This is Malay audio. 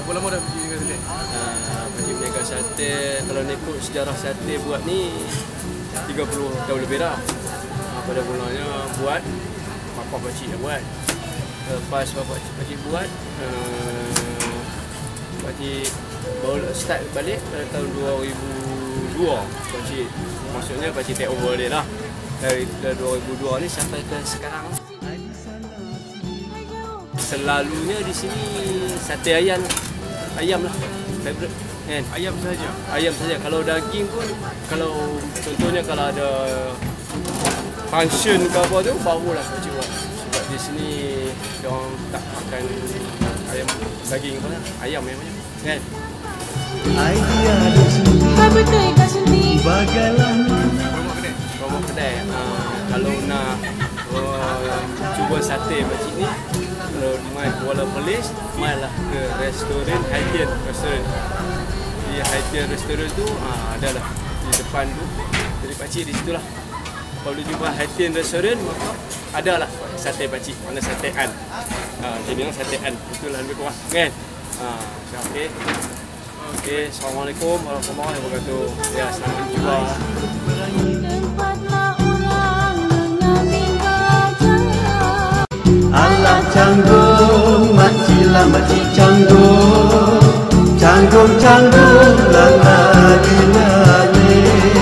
Berapa lama dah Pakcik dengan sate? Pakcik berniaga sate, kalau ikut sejarah sate buat ni 30 tahun lebih dah. Pada mulanya buat, bapak pakcik yang buat. Lepas bapak pakcik buat, pakcik baru start balik pada tahun 2002. Pakcik, maksudnya pakcik take over dia lah. Dari 2002 ni sampai ke sekarang. Selalunya di sini sate ayam lah favorite kan. Ayam saja. Ayam saja. Kalau daging pun, kalau contohnya kalau ada function ke apa tu barulah pakcik buat. Sebab di sini orang tak makan ayam daging apa lah. Ayam banyak kan. Idea ada sendiri. Bagaimana Promo kedai. Kalau nak cuba sate pakcik ni, kalau mai Kuala Perlis, mailah ke restoran Haitian Restaurant. Di Haitian Restaurant tu adalah di depan tu. Jadi pakcik di situlah. Kalau jumpa Haitian Restaurant, maka adalah sate pakcik, mana sate an. Jadi memang sate an. Itulah lebih kurang kan. Okey. Okey, assalamualaikum warahmatullahi wabarakatuh. Ya, selamat jumpa. Allah Canggung, makcik lah makcik Canggung, Canggung Canggung lah